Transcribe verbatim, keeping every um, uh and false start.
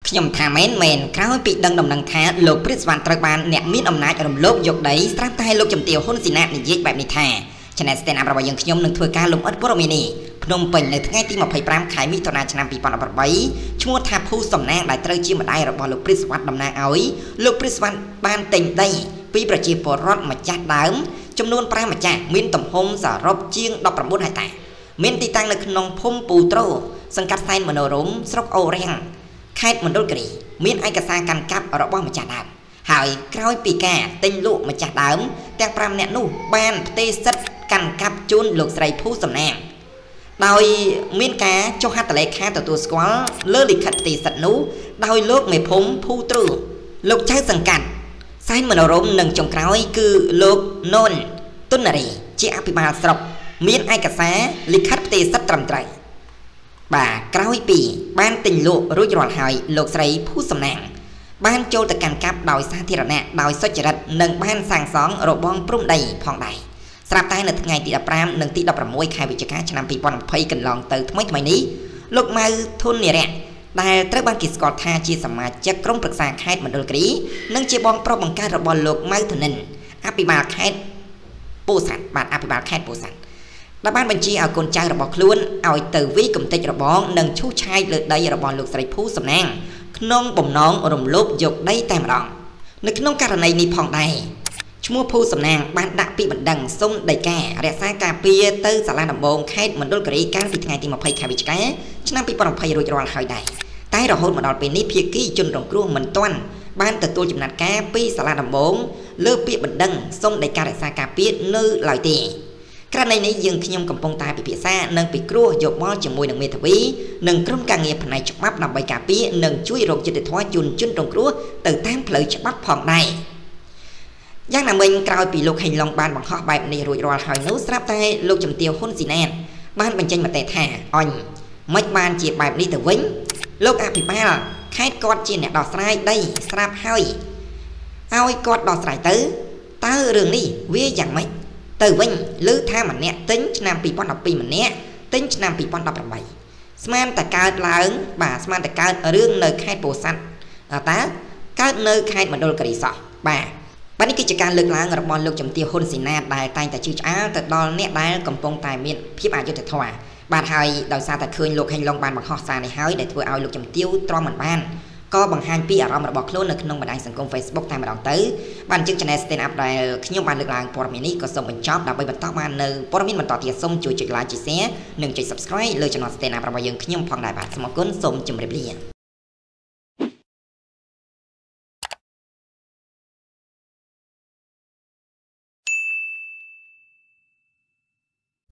ខ្ញុំថាមែនមែនក្រោយពីដឹងដំណឹងថាលោកព្រាបស្វណ្ណត្រូវបានអ្នកមានអំណាចរំលោភយកដីស្រាប់តែលោកជំទាវហ៊ុនស៊ីណាតនិយាយបែបនេះថា Channel Stand Up របស់យើងខ្ញុំនឹងធ្វើការលំអិតព័ត៌មាននេះភ្នំពេញនៅថ្ងៃទីยี่สิบห้าខែមិថុនាឆ្នាំยี่สิบสิบแปดឈ្មោះថាភូសំណាងដែលត្រូវជាម្ដាយរបស់លោកព្រាបស្វណ្ណតំណាងឲ្យលោកព្រាបស្វណ្ណបានទិញដីពីប្រជាពលរដ្ឋម្ចាស់ដើមចំនួនប្រាំម្ចាស់មានទំហំសរុបជាងដប់ប្រាំបួនហិកតាមានទីតាំងនៅក្នុងភូមិពូត្រូសង្កាត់សែនមនោរម្យស្រុកអូរាំងខេត្តមណ្ឌលគិរីមានឯកសារកាន់កាប់របស់ម្ចាស់ដើមហើយក្រោយពីការទិញលក់ម្ចាស់ដើមទាំងប្រាំនាក់នោះបានផ្ទេរសិទ្ធិកាន់កាប់ជូនលោកស្រីភូសំណាងដោយមានការចុះហត្ថលេខាទទួលស្គាល់លើលិខិតផ្ទេរសិទ្ធិនោះដោយលោកមេភូមិភូទ្រូលោកចៅសង្កាត់សែនមនោរម្យនិងចុងក្រោយគឺលោកនូនទុននារីជាអភិបាលស្រុកមានឯកសារលិខិតផ្ទេរសិទ្ធិត្រឹមត្រូវបាទក្រោយពីបានទិញលក់រួចរាល់ហើយលោកស្រីភូសំណាងបានចូលទៅកាន់កាប់ដោយសាធារណៈដោយសុចរិតនិងបានសាងសង់របងព្រំដីផងដែរស្រាប់តែនៅថ្ងៃទីដប់ប្រាំនិងទីដប់ប្រាំមួយខែវិច្ឆិកាឆ្នាំยี่สิบยี่สิบកន្លងទៅថ្មីថ្មីនេះលោកម៉ៅធុននិរៈដែលត្រូវបានគេស្គាល់ថាជាសមាជិកក្រុមប្រឹក្សាខេត្តមណ្ឌលគិរីនិងជាបងប្រុសបង្កើតរបស់លោកម៉ៅធនិនអភិបាលខេត្តពោធិ៍សាត់បាទអភិបាលខេត្តពោធិ៍សាត់ដែលបានបញ្ជាឲ្យកូនចៅរបស់ខ្លួនឲ្យទៅវាយកំទេចរបងនិងឈូសឆាយលើដីរបស់លោកស្រីភូសំណាងក្នុងបំណងរំលោភយកដីតែម្ដងនៅក្នុងករណីនេះផងដែរឈ្មោះភូសំណាងបានដាក់ពាក្យបណ្ដឹងសុំដីការរក្សាការពារទៅសាលាដំបងខេត្តមណ្ឌលគិរីកាលពីថ្ងៃទីยี่สิบខែវិច្ឆិកាឆ្នាំยี่สิบยี่สิบរួចរាល់ហើយដែរតែរហូតមកដល់ពេលនេះភាគីជនរងគ្រោះមិនទាន់បានទទួលចំណាត់ការពីសាលាដំបងលើពាក្យបណ្ដឹងសុំដីការរក្សាការពារនៅឡើយទេករណីនេះយើងខ្ញុំកំពុងតែពិភាក្សានិងពិគ្រោះយោបល់ជាមួយនឹងមេធាវីនិងក្រុមការងារផ្នែកច្បាប់ដើម្បីការពារនិងជួយរកយុត្តិធម៌ជូនជនរងគ្រោះទៅតាមផ្លូវច្បាប់ផងដែរយ៉ាងណាមិញក្រោយពីលោកហេងឡុងបានបង្ហោះបែបនេះរួចរាល់ហើយនោះស្រាប់តែលោកជំទាវហ៊ុនស៊ីណាតបានបញ្ចេញមតិថាអញមិនបានជាបែបនេះទៅវិញលោកអភិបាលខេត្តគាត់ជាអ្នកដោះស្រាយដីស្រាប់ហើយឲ្យគាត់ដោះស្រាយទៅតើរឿងនេះវាយ៉ាងម៉េចទៅវិញឮថាម្នាក់ទិញឆ្នាំยี่สิบยี่สิบម្នាក់ទិញឆ្នាំยี่สิบยี่สิบแปดស្មានតែកើតឡើងបាទស្មានតែកើតរឿងនៅខេត្តពោធិ៍សាត់តើកើតនៅខេត្តមណ្ឌលគិរីសោះបាទបាទនេះគឺជាការលើកឡើងរបស់លោកជំទាវហ៊ុនស៊ីណាតដែលតែងតែជឿឆ្អាលទៅដល់អ្នកដែលកំពុងតែមានភាពអយុត្តិធម៌បាទហើយដោយសារតែឃើញលោកហេងឡុងបានបង្ហោះសារនេះហើយដែលធ្វើឲ្យលោកជំទាវទ្រាំមិនបានក៏បង្ហាញពីអារម្មណ៍របស់ខ្លួននៅក្នុងបណ្ដាញសង្គម Facebook តែម្ដងទៅបានជា Channel Stand Up ដែលខ្ញុំបានលើកឡើងព័ត៌មាននេះក៏សូមបញ្ចប់ដើម្បីបន្តបាននៅព័ត៌មានបន្តទៀតសូមជួយចុច Like ចុច Share និងចុច Subscribe លើ Channel Stand Up របស់យើងខ្ញុំផងដែរបាទសូមអរគុណសូមជម្រាបលា